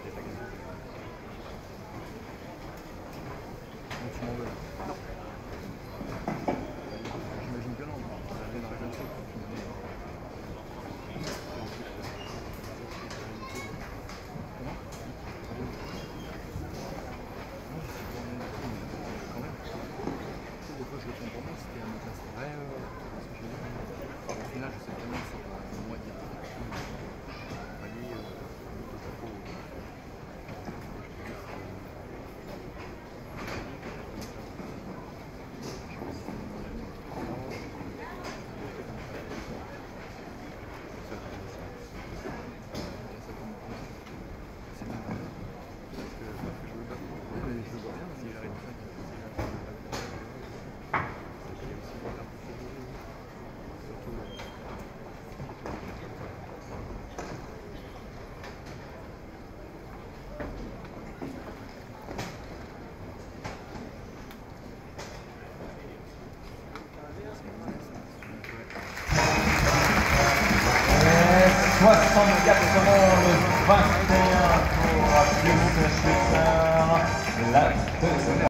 Tu m'en veux. Non. J'imagine que non. Ça a rien à raconter. Comment? Quand même. Des fois je le prends pour moi, c'était à ma place. Ouais, parce que je veux dire. Au final, je sais vraiment que c'est pas moi qui ai fait quelque chose. Pallier tout à coup. « 64 secondes, 21 pour Pius Schweitzer, la deuxième.